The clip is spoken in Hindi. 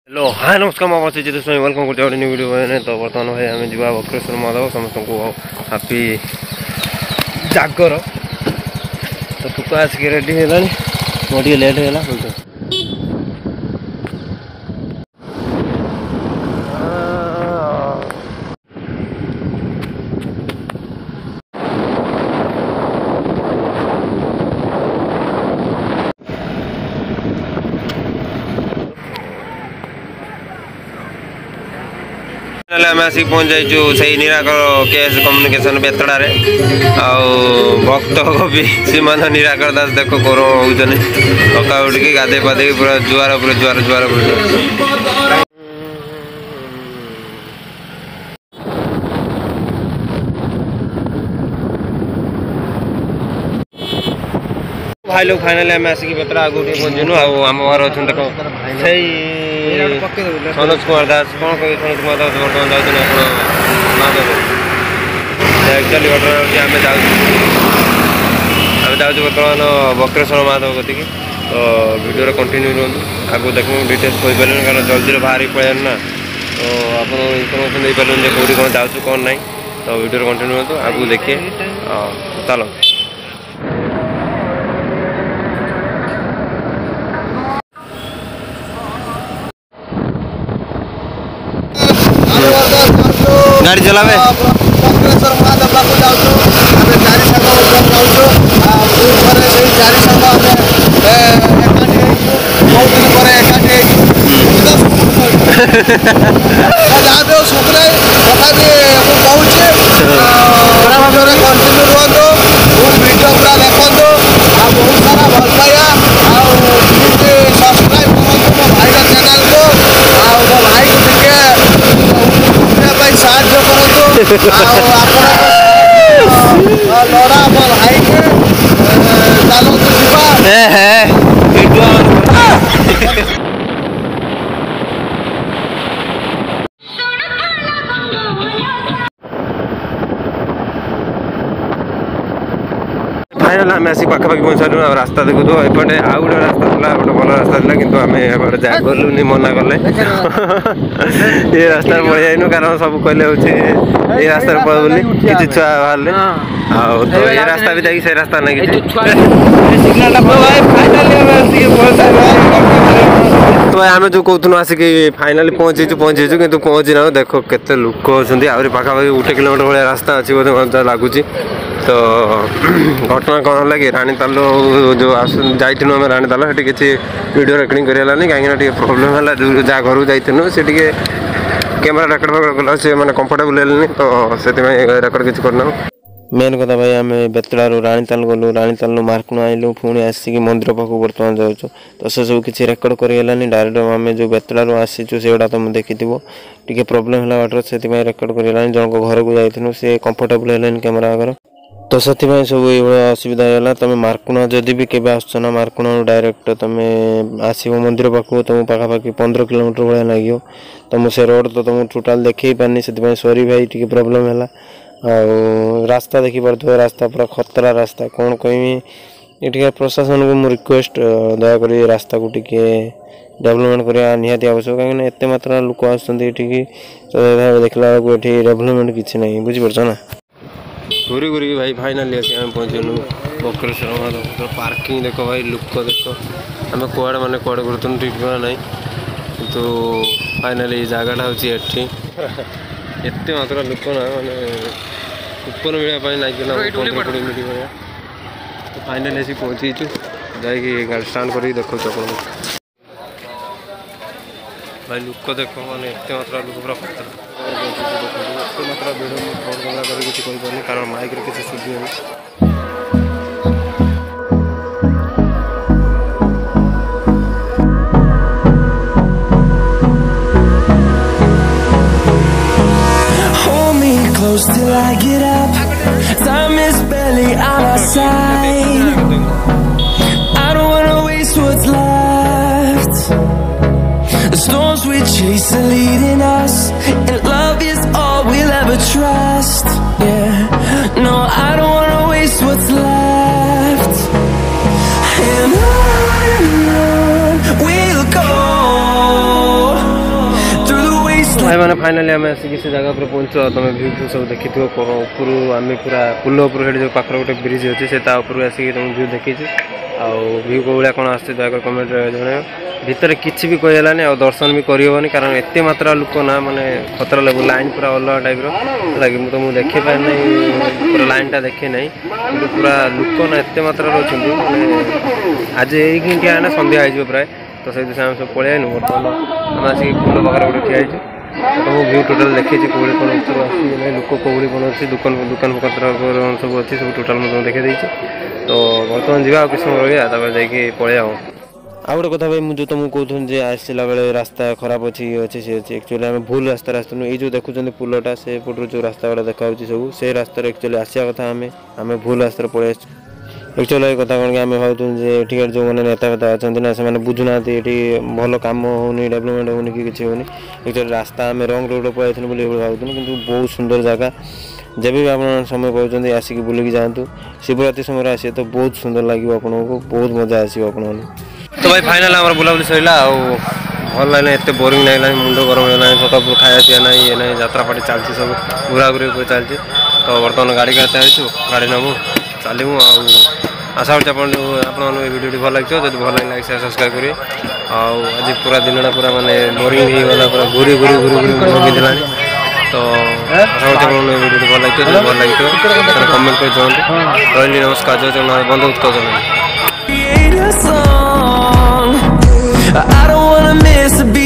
हेलो हाय नमस्कार मैं चित्तस्वाइन वेलकम करते न्यू वीडियो मैंने तो बर्तमान भाई आम जा बक्रेश्वर महादेव समस्त को हापी जागर तो तुक आसिक रेडी है मोटे लेट है आम आसिक पहुँच जाइचु से निराकर केस कम्युनिकेशन बेतड़ा भक्त कवि श्रीमान निराकर दास देख गरम होनी सका उठिक गाधे पाधे पूरा जुआर जुआर जुआर भाई लोग फाइनाली आम आसिक बेतड़ा आगे पहुँचनु आम घर अच्छा देख से सनोज कुमार दास कौन कह सनोज कुमार दास बर्तमान जाऊँ एक्चुअली घटना आम जाऊँ बर्तमान बक्रेश्वर महादेव गति तो वीडियो कंटिन्यू रुहतु आगे देखूँ डिटेल्स कही पारे कारण जल्दी बाहर पड़े ना तो आप इनफर्मेशन दे पारे कौटी कौन जाऊँ कौन ना तो वीडियो कंटिन्यू रुहतु आगे देखिए चलो गाड़ी चलावे बक्रेश्वर महादेव पाखु जाऊँ आम चारि सांग चारि सांग बहुत दिन पर एकाठी जहाँ भी सुखरे तथापि मुझे वीडियो कंटिन्यू रुहतु वीडियो पूरा देखु बहुत सारा भल पाइबा सब्सक्राइब करूँ मो भाई चैनल को मो भाई को साहाଯ୍य करतु लड़ा मो भाई के चलतु फाइनाल आम आसिक पाखापाखि पहुँच सारू रास्ता देखु तो एपटे आउ गोटे रास्ता था गोटे भल रास्ता था कि आम एपटे जा गलुनि मना कले ये रास्ता पड़े जाइनु कारण सब कहले हूँ ये रास्ता पड़ बोली किसी छुआ बाहर तो ये रास्ता भी जाकि से रास्ता नहीं तो आम जो कहूँ आसिक फाइनाली पहुँचीचु कि पहुँची ना देख केते लोक अच्छा आहरी पाखापाखि 1 किलोमीटर भाई रास्ता अच्छी बोधे मत लगुच तो घटना कौन है कि रानीताल जो जाइनु आम रानीताल से किसी वीडियो रेकर्डिंग करानी कहीं प्रोब्लेम है जहाँ घर जाइनु से कैमेरा रेकर्ड फेकर्ड कला से मैंने कंफर्टेबल है तो से रेकर्ड किसी करना मेन कथा भाई आम बेतड़ू रानीताल गलु रानीताल मार्कुण आइलु पुणी आसिक मंदिर पाखक बर्तमान जाऊँ तो से सब किसी रेकर्ड करगलानी डायरेक्ट आम जो बेतड़ू आसीचु से गुड़ा तुम देखी टे प्रोब्लेम है बाटर से रेकर्ड करगलानी जन घर को जाइनु सी कंफर्टेबल है कैमेरा आगर तो से सब ये असुविधा है तुम मार्कुण जदि भी केवे आसना मार्कुण डायरेक्ट तुम आसो मंदिर पाखक तुम पाखापाखि 15 किलोमीटर भाया लगे तुम से रोड तो तुम टोटाल देखे पारनी से सॉरी भाई टी प्रोब्लेम है रास्ता देखी पार्थ रास्ता पूरा खतरा रास्ता कौन कहमी ये प्रशासन को मु रिक्वेस्ट दयाक रास्ता को टी डेवलपमेंट करवा निहाती आवश्यक कहीं एत मात्रा लोक आसुँच देखला ये डेवलपमेंट किसी ना बुझीपार ना घूरी घूरी भाई फाइनाली आस पहुँचलु बक्रेश्वर महादेव पार्किंग देख भाई लोक देख आम कड़े मैंने कड़े गुरुत्व ठीक ना कितु फाइनाली जगटा हूँ एटी एत मात्रा लोक ना माने ऊपर मिलवाई ना कि 15-20 मिनट भाया तो फाइनाली आसी पहुँचीचु जाकि गाड़ी स्टार्ट कर देखो भाई लोक देख मैंने एत मात्रा लोक पूरा खतरा एत मात्रा भिड़ फोन गला कर किसी कही कारण माइक किसी सुधी till I get up, time is barely on our side. I don't wanna waste what's left. The storms we chase are leading us, and love is all we'll ever trust. Yeah, no, I don't wanna waste what's left. And on we'll go. भाई मैंने फाइनाली आम आसिक से जगह पर पहुँचो तुम भ्यू फ्यू सब देखी ऊपर आम पूरा पुल उपर जो पाखर गोटे ब्रिज अच्छे से ऊपर आसिक तुम भ्यू देखी भ्यू कौ भाया कौन आस कमेंट जन भितर किसी भी कहलानी आ दर्शन भी करहबनी कारण एत मात्रा लोक ना माने खतरा लेवल लाइन पूरा अलग टाइप लगे तो मुझे देखी पारे ना पूरा लाइन टा देखे ना कि पूरा लोक ना एत मात्रा अच्छा मैंने आज ये ना संध्या हो प्राय तो से आम सब पलि आनु बर्तमान आम आसिक पुल पाखे गोटे ठिया तो भ्यू टोटाल देखी कौड़ी कौन उत्तर आस लोक कौड़ी कौन अच्छी दुकान दुकान पत्र सब अच्छी सब टोटाल मुझे देखी तो बर्तमान जावा किस समय रहा जाकि पलि आउ गोटे कथा भाई मुझे तुमको कहूँ आसला बेले रास्ता खराब अच्छी ये अच्छे सी अच्छी एक्चुअली आम भूल रास्ता आसुनु ये जो देखुं पुलटा से पटू जो रास्ता गुड़ा देखा सब से रास्ता एक्चुअली आसा कथा आम भूल रास्ता पलि एक्चुअली ये कथा कौन कि आम भावुँ एठिकार जो मैंने नेता फेता अच्छा ना से बुझुना ये भल कम होनी डेभलपमेंट होनी कि किसी होनी एक्चुअली रास्ता आम रंग रोड पलि भावुँ कि बहुत सुंदर जगह जब भी आप समय कहते आसिक बुलिक जातु शिवरात्रि समय आसे तो बहुत सुंदर लगे आपको बहुत मजा आसो आप तो भाई फाइनाल आम बुलाबुली सरला भल लगे एत बोरिंग लगला मुंड गरम होगा सका खाया पीया ना ये ना यात्रा पार्टी चलती सब घूरा घूरी चलती तो बर्तमान गाड़ी करते गाड़ी नबू चलू आशा करें आपको वीडियो भल लगे जब भल लगे लाइक शेयर सब्सक्राइब करेंगे आज पूरा दिन पूरा मानने बोरिंग होगा पूरा घूरी घूरी घूरी घूरी मुझे तो आशा करें वीडियो भल लगे जब भल लगे कमेंट कर जनाते रही नमस्कार जय जगन्नाथ बंद उत्तर जनाते I don't wanna miss a beat.